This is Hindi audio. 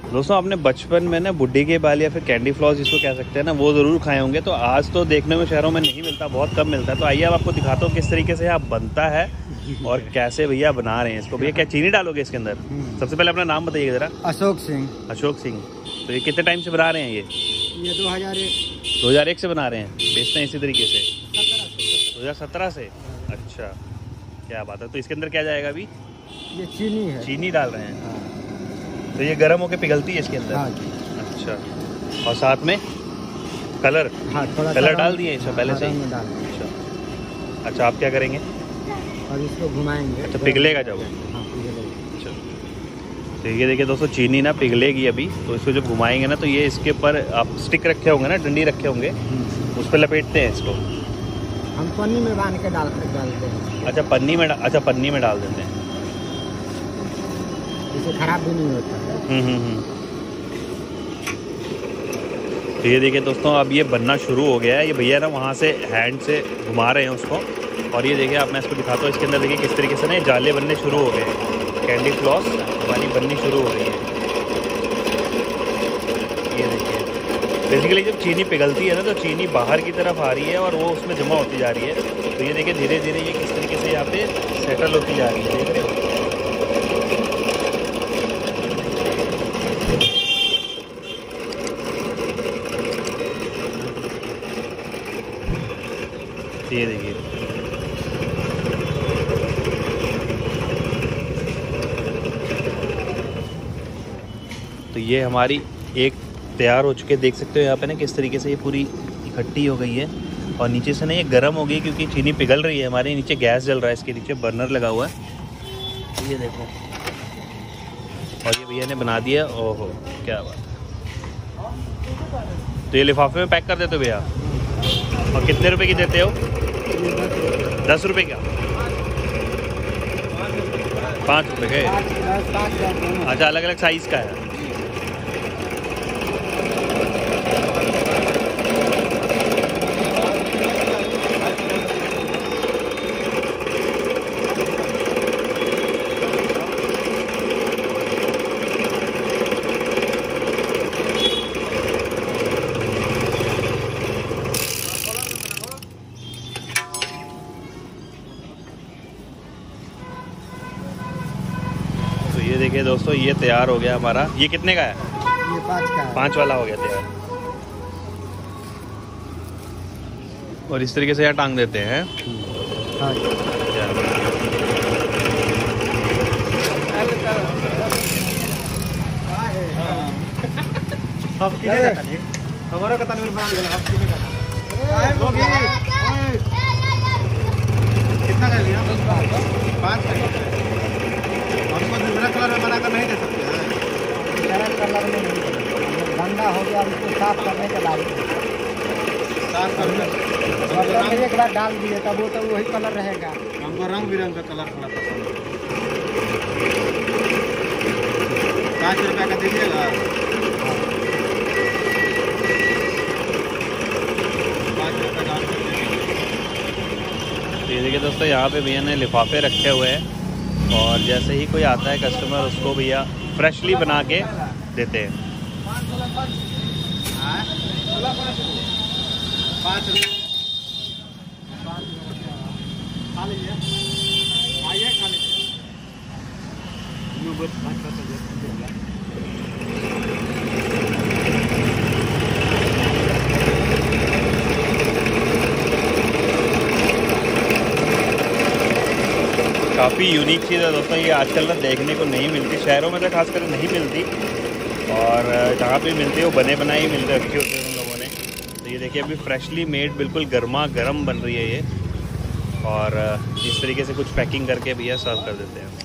दोस्तों आपने बचपन में ना बुड्ढी के बाल या फिर कैंडी फ्लॉस जिसको कह सकते हैं ना, वो ज़रूर खाए होंगे। तो आज तो देखने में शहरों में नहीं मिलता, बहुत कम मिलता है। तो आइए अब आपको दिखाता हूँ किस तरीके से यहाँ बनता है और कैसे भैया बना रहे हैं इसको। भैया क्या चीनी डालोगे इसके अंदर? सबसे पहले अपना नाम बताइए ज़रा। अशोक सिंह। अशोक सिंह। तो ये कितने टाइम से बना रहे हैं ये? 2001 से बना रहे हैं। बेचते हैं इसी तरीके से 2017 से। अच्छा, क्या बात है। तो इसके अंदर क्या जाएगा अभी? ये चीनी है। चीनी डाल रहे हैं। तो ये गर्म होके पिघलती है इसके अंदर? हाँ। अच्छा, और साथ में कलर? हाँ, थोड़ा कलर डाल दिए इसमें पहले से ही? डाल। अच्छा, आप क्या करेंगे? और इसको घुमाएंगे। अच्छा, पिघलेगा जब? हाँ, पिघलेगा। अच्छा, तो ये देखिए दोस्तों, चीनी ना पिघलेगी अभी। तो इसको जब घुमाएंगे ना, तो ये इसके ऊपर आप स्टिक रखे होंगे ना, डंडी रखे होंगे, उस पर लपेटते हैं इसको। हम पन्नी में बांध के डालते हैं। अच्छा, पन्नी में डाल देते हैं। इसे खराब भी नहीं होता है। तो ये देखिए दोस्तों, अब ये बनना शुरू हो गया है। ये भैया ना वहाँ से हैंड से घुमा रहे हैं उसको। और ये देखिए, आप मैं इसको दिखाता हूँ। इसके अंदर देखिए किस तरीके से ना ये जाले बनने शुरू हो गए हैं। कैंडी फ्लॉस हमारी बननी शुरू हो गई है। ये देखिए, बेसिकली जब चीनी पिघलती है ना, तो चीनी बाहर की तरफ आ रही है और वो उसमें जमा होती जा रही है। तो ये देखिए धीरे धीरे ये किस तरीके से यहाँ पे सेटल होती जा रही है, देख रहे हो? ये देखिए, तो ये हमारी एक तैयार हो चुके हैं। देख सकते हो यहाँ पे ना किस तरीके से ये पूरी इकट्ठी हो गई है। और नीचे से ना ये गर्म हो गई, क्योंकि चीनी पिघल रही है। हमारे नीचे गैस जल रहा है, इसके नीचे बर्नर लगा हुआ है। ये देखो, और ये भैया ने बना दिया। ओहो, क्या बात है। तो ये लिफाफे में पैक कर देते हो भैया? और कितने रुपए की देते हो? 10 रुपए का? 5 रुपए के? अच्छा, अलग अलग साइज का है। ये देखिए दोस्तों, ये तैयार हो गया हमारा। ये कितने का है? ये 5 का है। 5 वाला हो गया तैयार। और इस तरीके से यहाँ टांग देते हैं। हाँ। हमारा कता नहीं बना दिया। कितना कर लिया? 5 का। हमको दूसरा कलर में बना कर नहीं दे सकते हैं। कलर में नहीं, गंदा हो गया, उसको साफ करने के बाद साफ करने एक बार डाल दिए तब वो तो वही कलर रहेगा। हमको रंग बिरंग का कलर थोड़ा पसंद है। 5 रुपये का दीजिएगा। 5 रुपये का। ये देखिए दोस्तों, यहाँ पे भैया ने लिफाफे रखे हुए हैं। और जैसे ही कोई आता है कस्टमर, उसको भैया फ्रेशली बना के देते हैं। 5 रुपये। काफ़ी यूनिक चीज़ है दोस्तों। ये आजकल ना देखने को नहीं मिलती, शहरों में तो खासकर नहीं मिलती। और जहाँ पे मिलती है वो बने बनाए ही मिलते, रखे होते हैं उन लोगों ने। तो ये देखिए, अभी फ्रेशली मेड बिल्कुल गर्मा गर्म बन रही है ये। और इस तरीके से कुछ पैकिंग करके भैया सर्व कर देते हैं।